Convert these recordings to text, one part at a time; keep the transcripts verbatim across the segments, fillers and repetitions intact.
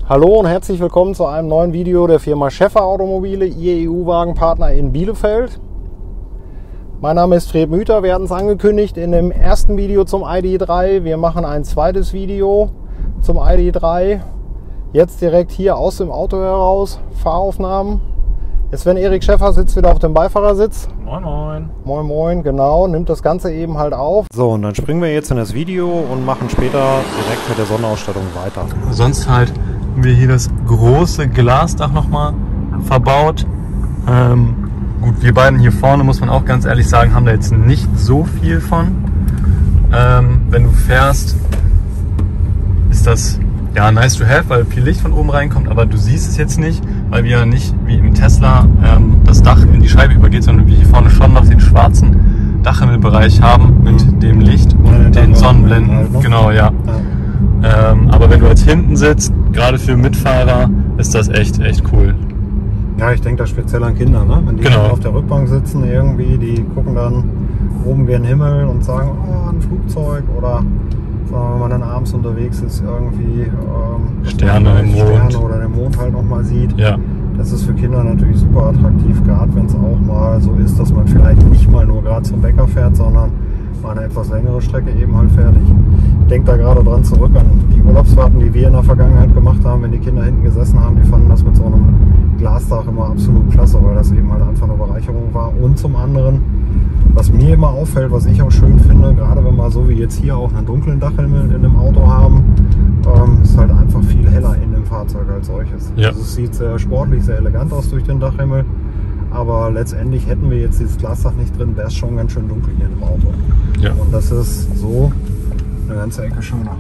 Hallo und herzlich willkommen zu einem neuen Video der Firma Schäffer Automobile, Ihr E U-Wagenpartner in Bielefeld. Mein Name ist Fred Müther, wir hatten es angekündigt in dem ersten Video zum I D drei. Wir machen ein zweites Video zum I D drei. Jetzt direkt hier aus dem Auto heraus, Fahraufnahmen. Jetzt, wenn Erik Schäffer sitzt wieder auf dem Beifahrersitz. Moin Moin. Moin Moin, genau, nimmt das Ganze eben halt auf. So, und dann springen wir jetzt in das Video und machen später direkt mit der Sonnenausstattung weiter. Sonst halt haben wir hier das große Glasdach nochmal verbaut. Ähm, gut, wir beiden hier vorne, muss man auch ganz ehrlich sagen, haben da jetzt nicht so viel von. Ähm, wenn du fährst, ist das ja nice to have, weil viel Licht von oben reinkommt, aber du siehst es jetzt nicht, weil wir ja nicht wie im Tesla ähm, das Dach in die Scheibe übergeht, sondern wir hier vorne schon noch den schwarzen Dachhimmelbereich haben mit dem Licht und ja, den Sonnenblenden. Halt, ne? Genau, ja. ja. Ähm, aber wenn du jetzt hinten sitzt, gerade für Mitfahrer, ist das echt, echt cool. Ja, ich denke da speziell an Kinder, ne? Wenn die genau. auf der Rückbank sitzen irgendwie, die gucken dann oben gen Himmel und sagen, oh, ein Flugzeug, oder wenn man dann abends unterwegs ist, irgendwie ähm, Sterne im Mond. Sterne oder den Mond halt nochmal sieht. Ja. Das ist für Kinder natürlich super attraktiv, gerade wenn es auch mal so ist, dass man vielleicht nicht mal nur gerade zum Bäcker fährt, sondern mal eine etwas längere Strecke eben halt fährt. Ich denke da gerade dran zurück an die Urlaubsfahrten, die wir in der Vergangenheit gemacht haben, wenn die Kinder hinten gesessen haben, die fanden das mit so einem Glasdach immer absolut klasse, weil das eben halt einfach eine Bereicherung war. Und zum anderen, was mir immer auffällt, was ich auch schön finde, gerade wenn wir so wie jetzt hier auch einen dunklen Dachhimmel in dem Auto haben, ähm, ist halt einfach viel heller in dem Fahrzeug als solches. Ja. Also es sieht sehr sportlich, sehr elegant aus durch den Dachhimmel, aber letztendlich hätten wir jetzt dieses Glasdach nicht drin, wäre es schon ganz schön dunkel hier in dem Auto. Ja. Und das ist so eine ganze Ecke schöner.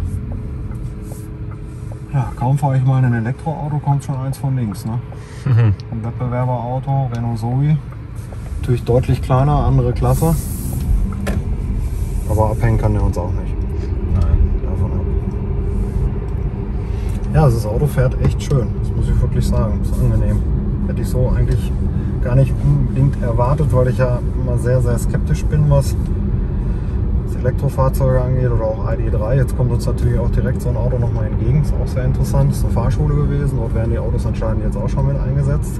Ja, kaum fahre ich mal in ein Elektroauto, kommt schon eins von links. Ne? Mhm. Ein Wettbewerberauto, Renault Zoe. Natürlich deutlich kleiner, andere Klasse. Aber abhängen kann der uns auch nicht. Nein. Davon ab. Ja, also das Auto fährt echt schön. Das muss ich wirklich sagen. Ist angenehm. Hätte ich so eigentlich gar nicht unbedingt erwartet, weil ich ja immer sehr, sehr skeptisch bin, was Elektrofahrzeuge angeht oder auch I D drei. Jetzt kommt uns natürlich auch direkt so ein Auto nochmal entgegen. Ist auch sehr interessant. Ist eine Fahrschule gewesen. Dort werden die Autos anscheinend jetzt auch schon mit eingesetzt.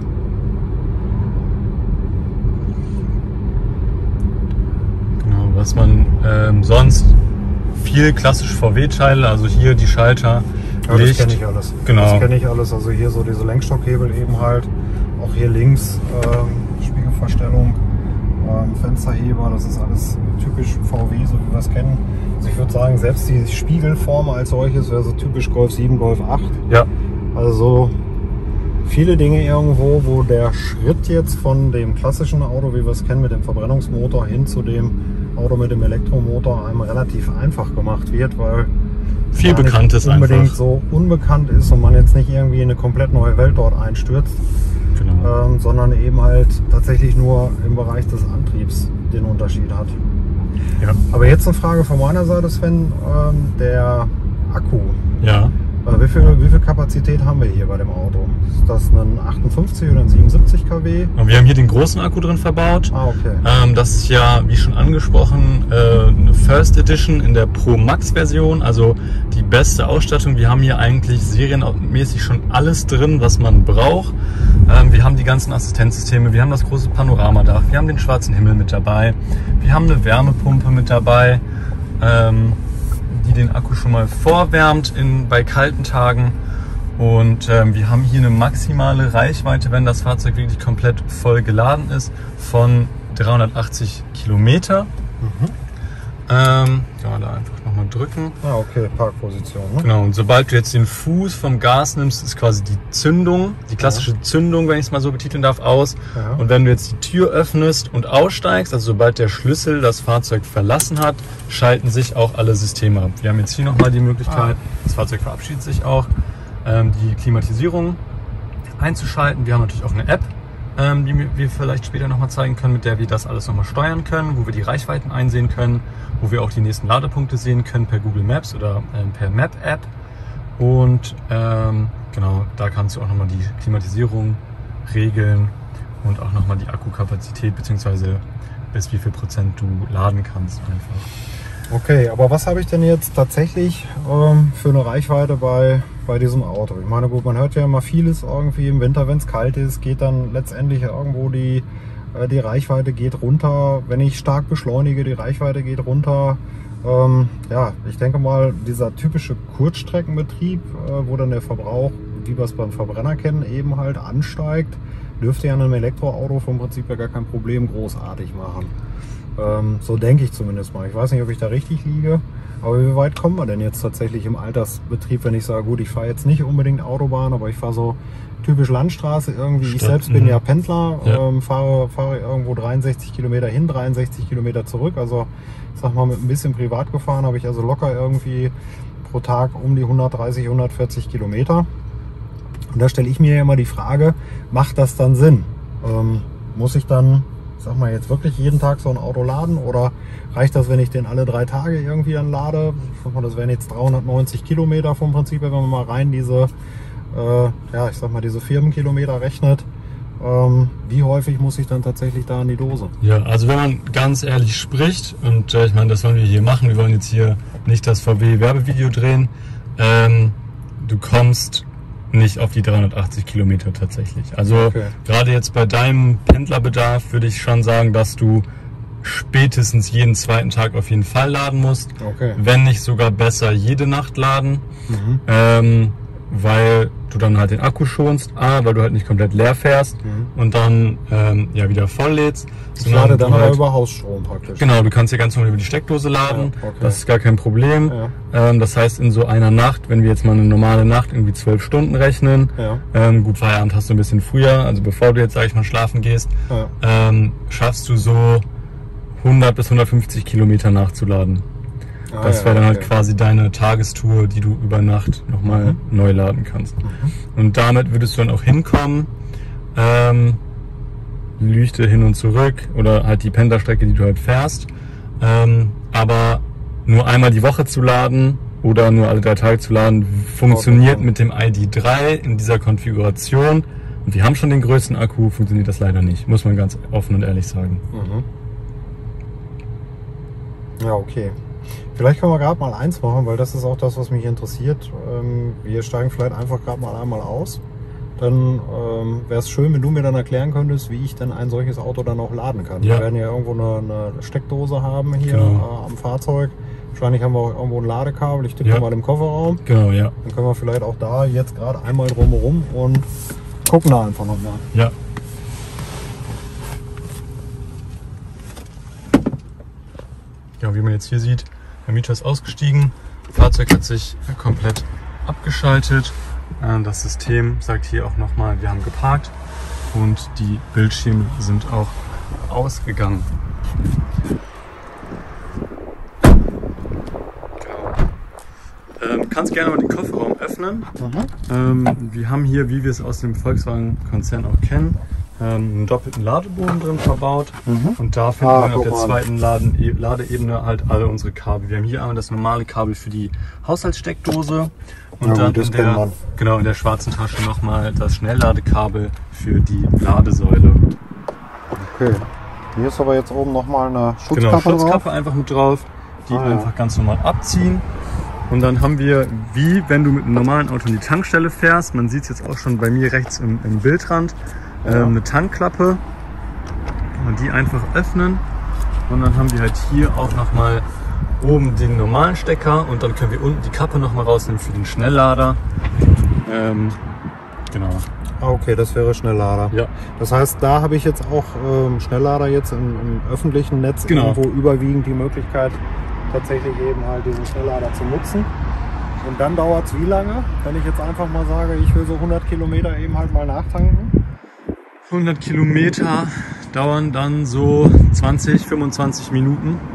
Genau, was man ähm, sonst viel klassisch V W-Teile, also hier die Schalter, ja, Licht. Das kenne ich alles. Genau. Das kenne ich alles. Also hier so diese Lenkstockhebel eben halt. Auch hier links ähm, Spiegelverstellung. Fensterheber, das ist alles typisch V W, so wie wir es kennen. Also ich würde sagen, selbst die Spiegelform als solches wäre so typisch Golf sieben, Golf acht. Ja. Also viele Dinge irgendwo, wo der Schritt jetzt von dem klassischen Auto, wie wir es kennen, mit dem Verbrennungsmotor hin zu dem Auto mit dem Elektromotor einem relativ einfach gemacht wird, weil viel Bekanntes unbedingt einfach so unbekannt ist und man jetzt nicht irgendwie in eine komplett neue Welt dort einstürzt. Genau. Ähm, sondern eben halt tatsächlich nur im Bereich des Antriebs den Unterschied hat. Ja. Aber jetzt eine Frage von meiner Seite, Sven, ähm, der Akku. Ja. Äh, wie, viel, wie viel Kapazität haben wir hier bei dem Auto? Ist das ein achtundfünfzig oder ein siebenundsiebzig Kilowatt? Und wir haben hier den großen Akku drin verbaut. Ah, okay. Ähm, das ist ja, wie schon angesprochen, äh, eine First Edition in der Pro Max Version, also die beste Ausstattung. Wir haben hier eigentlich serienmäßig schon alles drin, was man braucht. Ähm, wir haben die ganzen Assistenzsysteme, wir haben das große Panoramadach, wir haben den schwarzen Himmel mit dabei, wir haben eine Wärmepumpe mit dabei, ähm, die den Akku schon mal vorwärmt in, bei kalten Tagen. Und ähm, wir haben hier eine maximale Reichweite, wenn das Fahrzeug wirklich komplett voll geladen ist, von dreihundertachtzig Kilometer. Mhm. Ähm, ja, da einfach nochmal drücken. Ah, okay, Parkposition. Ne? Genau, und sobald du jetzt den Fuß vom Gas nimmst, ist quasi die Zündung, die klassische ja. Zündung, wenn ich es mal so betiteln darf, aus. Ja. Und wenn du jetzt die Tür öffnest und aussteigst, also sobald der Schlüssel das Fahrzeug verlassen hat, schalten sich auch alle Systeme ab. Wir haben jetzt hier nochmal die Möglichkeit, ah. das Fahrzeug verabschiedet sich auch, ähm, die Klimatisierung einzuschalten. Wir haben natürlich auch eine App, ähm, die wir vielleicht später nochmal zeigen können, mit der wir das alles nochmal steuern können, wo wir die Reichweiten einsehen können, wo wir auch die nächsten Ladepunkte sehen können per Google Maps oder ähm, per Map-App. Und ähm, genau, da kannst du auch nochmal die Klimatisierung regeln und auch nochmal die Akkukapazität bzw. bis wie viel Prozent du laden kannst einfach. Okay, aber was habe ich denn jetzt tatsächlich ähm, für eine Reichweite bei, bei diesem Auto? Ich meine, gut, man hört ja immer vieles irgendwie im Winter, wenn es kalt ist, geht dann letztendlich irgendwo die, äh, die Reichweite geht runter. Wenn ich stark beschleunige, die Reichweite geht runter. Ähm, ja, ich denke mal, dieser typische Kurzstreckenbetrieb, äh, wo dann der Verbrauch, wie wir es beim Verbrenner kennen, eben halt ansteigt, dürfte ja einem Elektroauto vom Prinzip ja gar kein Problem großartig machen. Ähm, so denke ich zumindest mal. Ich weiß nicht, ob ich da richtig liege, aber wie weit kommen wir denn jetzt tatsächlich im Altersbetrieb, wenn ich sage, gut, ich fahre jetzt nicht unbedingt Autobahn, aber ich fahre so typisch Landstraße irgendwie. Ich selbst bin ja Pendler, ja. Ähm, fahre, fahre irgendwo dreiundsechzig Kilometer hin, dreiundsechzig Kilometer zurück. Also ich sag mal, mit ein bisschen privat gefahren habe ich also locker irgendwie pro Tag um die hundertdreißig, hundertvierzig Kilometer. Und da stelle ich mir ja immer die Frage, macht das dann Sinn? Ähm, muss ich dann, sag mal, jetzt wirklich jeden Tag so ein Auto laden oder reicht das, wenn ich den alle drei Tage irgendwie dann lade? Das wären jetzt dreihundertneunzig Kilometer vom Prinzip, wenn man mal rein diese, äh, ja, ich sag mal, diese Firmenkilometer rechnet. Ähm, wie häufig muss ich dann tatsächlich da in die Dose? Ja, also wenn man ganz ehrlich spricht, und äh, ich meine, das wollen wir hier machen, wir wollen jetzt hier nicht das V W-Werbevideo drehen, ähm, du kommst nicht auf die dreihundertachtzig Kilometer tatsächlich. Also okay. Gerade jetzt bei deinem Pendlerbedarf würde ich schon sagen, dass du spätestens jeden zweiten Tag auf jeden Fall laden musst. Okay. Wenn nicht sogar besser jede Nacht laden. Mhm. Ähm, weil du dann halt den Akku schonst, A, weil du halt nicht komplett leer fährst mhm. und dann ähm, ja wieder voll lädst. Ich lade dann halt, aber über Hausstrom praktisch. Genau, du kannst ja ganz normal über die Steckdose laden, ja, okay. Das ist gar kein Problem. Ja. Ähm, das heißt, in so einer Nacht, wenn wir jetzt mal eine normale Nacht irgendwie zwölf Stunden rechnen, ja. ähm, gut, Feierabend hast du ein bisschen früher, also bevor du jetzt, sag ich mal, schlafen gehst, ja. ähm, schaffst du so hundert bis hundertfünfzig Kilometer nachzuladen. Ah, das wäre ja, dann halt okay. quasi deine Tagestour, die du über Nacht nochmal mhm. neu laden kannst. Mhm. Und damit würdest du dann auch hinkommen, ähm, Lüchte hin und zurück oder halt die Pendlerstrecke, die du halt fährst. Ähm, aber nur einmal die Woche zu laden oder nur alle drei Tage zu laden, funktioniert mit dem I D drei in dieser Konfiguration. Und wir haben schon den größten Akku, funktioniert das leider nicht, muss man ganz offen und ehrlich sagen. Mhm. Ja, okay. Vielleicht können wir gerade mal eins machen, weil das ist auch das, was mich interessiert. Wir steigen vielleicht einfach gerade mal einmal aus. Dann ähm, wäre es schön, wenn du mir dann erklären könntest, wie ich denn ein solches Auto dann auch laden kann. Ja. Wir werden ja irgendwo eine, eine Steckdose haben hier genau. äh, am Fahrzeug. Wahrscheinlich haben wir auch irgendwo ein Ladekabel. Ich tippe ja. mal im Kofferraum. Genau, ja. Dann können wir vielleicht auch da jetzt gerade einmal drumherum und gucken da einfach nochmal. Ja. Ja, wie man jetzt hier sieht, der Mieter ist ausgestiegen, das Fahrzeug hat sich komplett abgeschaltet. Das System sagt hier auch nochmal, wir haben geparkt und die Bildschirme sind auch ausgegangen. Genau. Ähm, kannst gerne mal den Kofferraum öffnen. Mhm. Ähm, wir haben hier, wie wir es aus dem Volkswagen-Konzern auch kennen, einen doppelten Ladeboden drin verbaut mhm. und da finden ah, wir auf der zweiten Laden, Ladeebene halt alle unsere Kabel. Wir haben hier einmal das normale Kabel für die Haushaltssteckdose und ja, dann in der, genau, in der schwarzen Tasche nochmal das Schnellladekabel für die Ladesäule. Okay, hier ist aber jetzt oben nochmal eine Schutzkappe Genau, Schutzkappe drauf. einfach mit drauf, die ah, einfach ja. ganz normal abziehen. Und dann haben wir, wie wenn du mit einem normalen Auto in die Tankstelle fährst, man sieht es jetzt auch schon bei mir rechts im, im Bildrand, ja. eine Tankklappe und die einfach öffnen und dann haben wir halt hier auch nochmal oben den normalen Stecker und dann können wir unten die Kappe nochmal rausnehmen für den Schnelllader. Ähm, genau. Ah, okay, das wäre Schnelllader. Ja. Das heißt, da habe ich jetzt auch ähm, Schnelllader jetzt im, im öffentlichen Netz genau. irgendwo überwiegend die Möglichkeit, tatsächlich eben halt diesen Schnelllader zu nutzen. Und dann dauert es wie lange, wenn ich jetzt einfach mal sage, ich will so hundert Kilometer eben halt mal nachtanken? hundert Kilometer dauern dann so zwanzig, fünfundzwanzig Minuten. Mhm.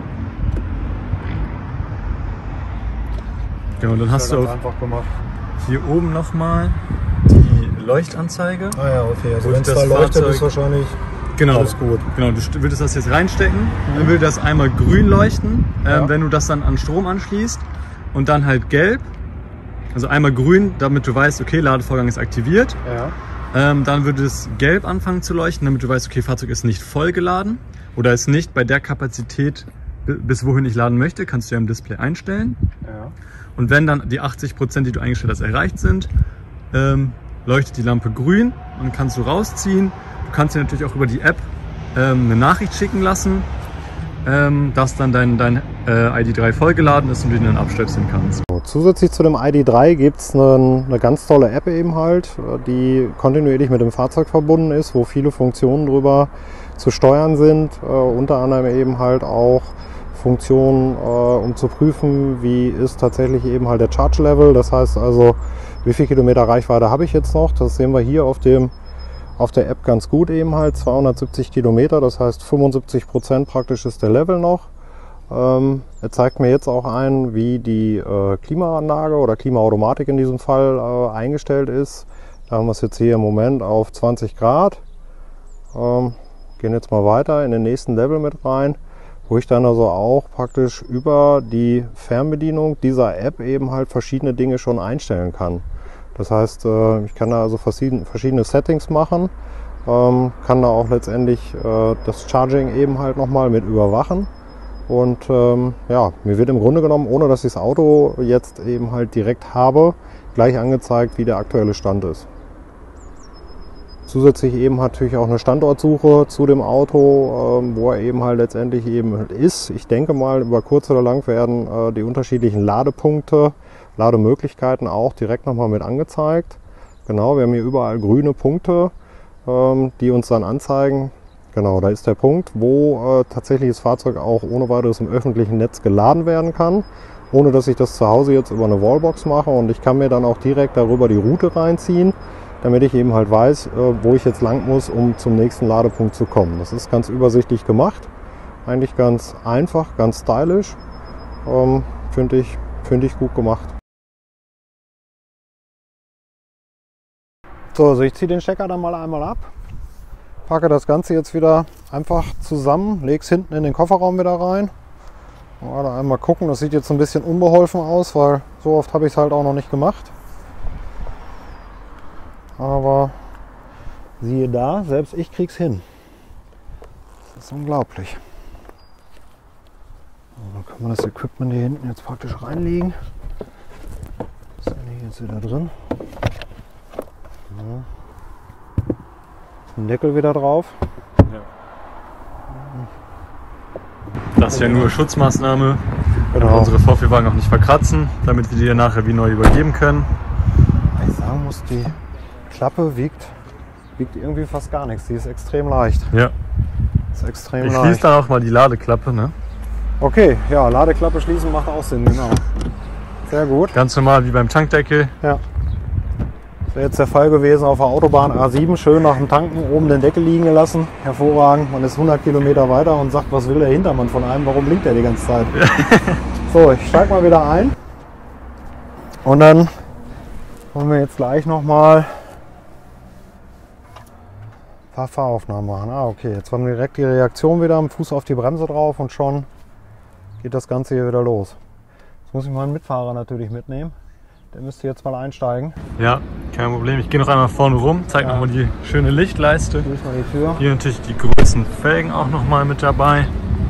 Genau, dann hast du auch hier oben nochmal die Leuchtanzeige. Ah ja, okay, also wenn es da leuchtet, ist wahrscheinlich genau, alles gut. Genau, du würdest das jetzt reinstecken, mhm. dann würde das einmal grün leuchten, ja. ähm, wenn du das dann an Strom anschließt und dann halt gelb. Also einmal grün, damit du weißt, okay, Ladevorgang ist aktiviert. Ja. Ähm, dann würde es gelb anfangen zu leuchten, damit du weißt, okay, Fahrzeug ist nicht voll geladen oder ist nicht bei der Kapazität bis wohin ich laden möchte, kannst du ja im Display einstellen. Ja. Und wenn dann die achtzig Prozent, die du eingestellt hast, erreicht sind, ähm, leuchtet die Lampe grün und kannst du rausziehen. Du kannst dir natürlich auch über die App ähm, eine Nachricht schicken lassen, ähm, dass dann dein, dein äh, I D drei vollgeladen ist und du den dann abstöpseln kannst. Zusätzlich zu dem I D drei gibt es eine, eine ganz tolle App eben halt, die kontinuierlich mit dem Fahrzeug verbunden ist, wo viele Funktionen drüber zu steuern sind, äh, unter anderem eben halt auch Funktionen, äh, um zu prüfen, wie ist tatsächlich eben halt der Charge Level, das heißt also, wie viel Kilometer Reichweite habe ich jetzt noch, das sehen wir hier auf dem auf der App ganz gut eben halt, zweihundertsiebzig Kilometer, das heißt fünfundsiebzig Prozent praktisch ist der Level noch. Ähm, er zeigt mir jetzt auch ein, wie die äh, Klimaanlage oder Klimaautomatik in diesem Fall äh, eingestellt ist. Da haben wir es jetzt hier im Moment auf zwanzig Grad. Ähm, gehen jetzt mal weiter in den nächsten Level mit rein, wo ich dann also auch praktisch über die Fernbedienung dieser App eben halt verschiedene Dinge schon einstellen kann. Das heißt, äh, ich kann da also verschiedene Settings machen, ähm, kann da auch letztendlich äh, das Charging eben halt nochmal mit überwachen. Und ähm, ja, mir wird im Grunde genommen, ohne dass ich das Auto jetzt eben halt direkt habe, gleich angezeigt, wie der aktuelle Stand ist. Zusätzlich eben natürlich auch eine Standortsuche zu dem Auto, ähm, wo er eben halt letztendlich eben ist. Ich denke mal, über kurz oder lang werden äh, die unterschiedlichen Ladepunkte, Lademöglichkeiten auch direkt nochmal mit angezeigt. Genau, wir haben hier überall grüne Punkte, ähm, die uns dann anzeigen. Genau, da ist der Punkt, wo äh, tatsächlich das Fahrzeug auch ohne weiteres im öffentlichen Netz geladen werden kann, ohne dass ich das zu Hause jetzt über eine Wallbox mache, und ich kann mir dann auch direkt darüber die Route reinziehen, damit ich eben halt weiß, äh, wo ich jetzt lang muss, um zum nächsten Ladepunkt zu kommen. Das ist ganz übersichtlich gemacht, eigentlich ganz einfach, ganz stylisch, ähm, finde ich, finde ich gut gemacht. So, also ich ziehe den Stecker dann mal einmal ab. Packe das Ganze jetzt wieder einfach zusammen, lege es hinten in den Kofferraum wieder rein. Mal einmal gucken, das sieht jetzt ein bisschen unbeholfen aus, weil so oft habe ich es halt auch noch nicht gemacht. Aber siehe da, selbst ich krieg's hin. Das ist unglaublich. Dann kann man das Equipment hier hinten jetzt praktisch reinlegen. Das ist hier jetzt wieder drin. Ja. Den Deckel wieder drauf. Ja. Das ist ja nur Schutzmaßnahme, damit genau. wir unsere Vorführwagen auch nicht verkratzen, damit wir die dann nachher wie neu übergeben können. Ich sagen muss, die Klappe wiegt, wiegt irgendwie fast gar nichts. Die ist extrem leicht. Ja. Ist extrem ich leicht. schließe dann auch mal die Ladeklappe, ne? Okay, ja, Ladeklappe schließen macht auch Sinn, genau. Sehr gut. Ganz normal wie beim Tankdeckel. Ja. Das wäre jetzt der Fall gewesen auf der Autobahn A sieben, schön nach dem Tanken oben den Deckel liegen gelassen. Hervorragend. Man ist hundert Kilometer weiter und sagt, was will der Hintermann von einem, warum blinkt der die ganze Zeit? So, ich steige mal wieder ein. Und dann wollen wir jetzt gleich nochmal ein paar Fahraufnahmen machen. Ah, okay, jetzt haben wir direkt die Reaktion wieder, am Fuß auf die Bremse drauf und schon geht das Ganze hier wieder los. Jetzt muss ich meinen Mitfahrer natürlich mitnehmen. Der müsste jetzt mal einsteigen. Ja, kein Problem. Ich gehe noch einmal vorne rum, zeige ja. nochmal die schöne Lichtleiste. Schließ mal die Tür. Hier natürlich die großen Felgen auch nochmal mit dabei.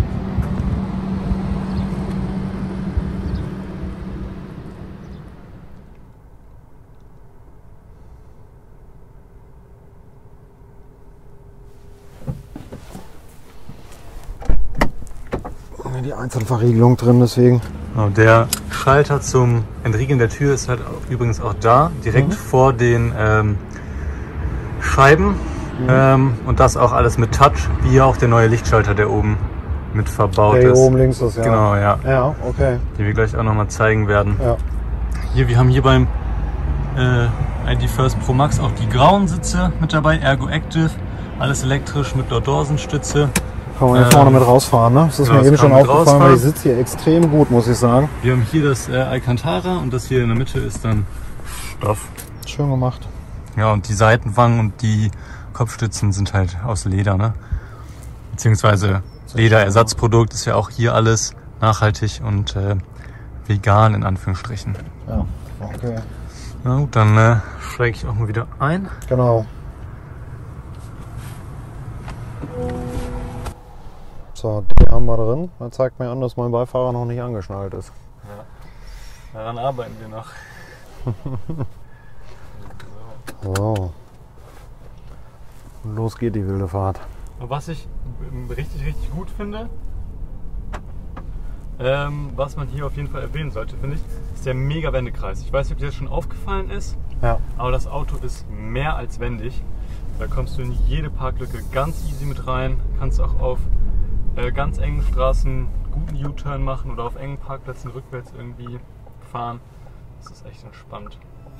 Die Einzelverriegelung drin, deswegen. Genau, der Schalter zum Entriegeln der Tür ist halt auch, übrigens auch da, direkt mhm. vor den ähm, Scheiben. Mhm. Ähm, und das auch alles mit Touch, wie hier auch der neue Lichtschalter, der oben mit verbaut der ist. Hier oben links ist, ja. Genau, ja. Ja, okay. Die wir gleich auch nochmal zeigen werden. Ja. Hier, wir haben hier beim äh, I D First Pro Max auch die grauen Sitze mit dabei, Ergo Active, alles elektrisch mit Lord-Dawson-Stütze. Kann man hier ähm, vorne mit rausfahren, ne? Das ist genau, mir eben schon aufgefallen, weil ich sitze hier extrem gut, muss ich sagen. Wir haben hier das äh, Alcantara und das hier in der Mitte ist dann Stoff. Schön gemacht. Ja, und die Seitenwangen und die Kopfstützen sind halt aus Leder, ne? Beziehungsweise Lederersatzprodukt ist ja auch hier alles nachhaltig und äh, vegan in Anführungsstrichen. Ja, okay. Na gut, dann äh, steige ich auch mal wieder ein. Genau. So, die haben wir drin. Das zeigt mir an, dass mein Beifahrer noch nicht angeschnallt ist. Ja, daran arbeiten wir noch. So. Und los geht die wilde Fahrt. Und was ich richtig, richtig gut finde, ähm, was man hier auf jeden Fall erwähnen sollte, finde ich, ist der mega Wendekreis. Ich weiß nicht, ob dir das schon aufgefallen ist, ja. aber das Auto ist mehr als wendig. Da kommst du in jede Parklücke ganz easy mit rein. Kannst auch auf äh, ganz engen Straßen guten U-Turn machen oder auf engen Parkplätzen rückwärts irgendwie fahren. Das ist echt entspannt.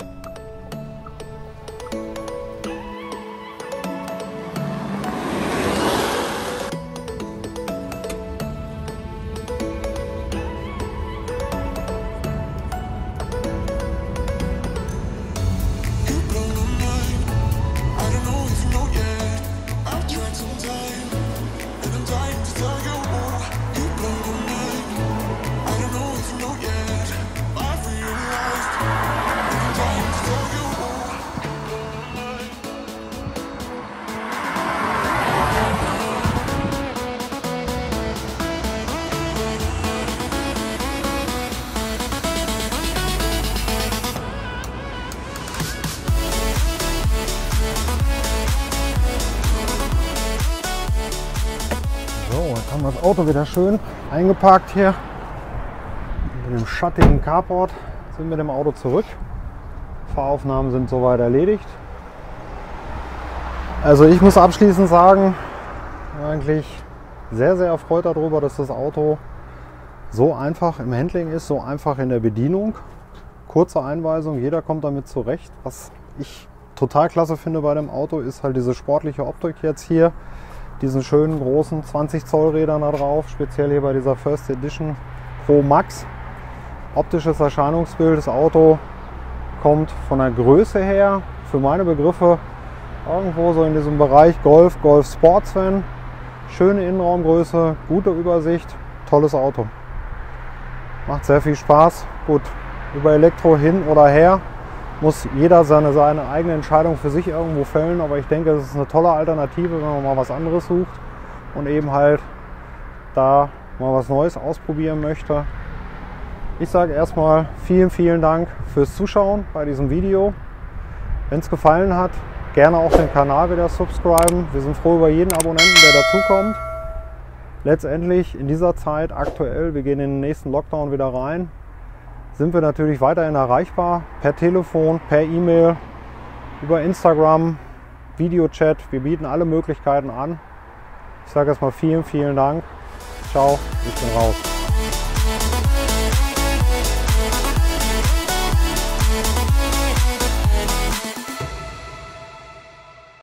Haben wir das Auto wieder schön eingeparkt hier. Mit dem schattigen Carport sind wir mit dem Auto zurück. Fahraufnahmen sind soweit erledigt. Also ich muss abschließend sagen, eigentlich sehr, sehr erfreut darüber, dass das Auto so einfach im Handling ist, so einfach in der Bedienung. Kurze Einweisung, jeder kommt damit zurecht. Was ich total klasse finde bei dem Auto, ist halt diese sportliche Optik jetzt hier. Diesen schönen großen zwanzig Zoll Rädern da drauf, speziell hier bei dieser First Edition Pro Max. Optisches Erscheinungsbild, das Auto kommt von der Größe her, für meine Begriffe, irgendwo so in diesem Bereich Golf, Golf Sportsvan. Schöne Innenraumgröße, gute Übersicht, tolles Auto. Macht sehr viel Spaß. Gut, über Elektro hin oder her muss jeder seine, seine eigene Entscheidung für sich irgendwo fällen, aber ich denke, es ist eine tolle Alternative, wenn man mal was anderes sucht und eben halt da mal was Neues ausprobieren möchte. Ich sage erstmal vielen, vielen Dank fürs Zuschauen bei diesem Video. Wenn es gefallen hat, gerne auch den Kanal wieder subscriben. Wir sind froh über jeden Abonnenten, der dazukommt. Letztendlich in dieser Zeit aktuell, wir gehen in den nächsten Lockdown wieder rein, sind wir natürlich weiterhin erreichbar, per Telefon, per E-Mail, über Instagram, Videochat. Wir bieten alle Möglichkeiten an. Ich sage erstmal vielen, vielen Dank. Ciao, ich bin raus.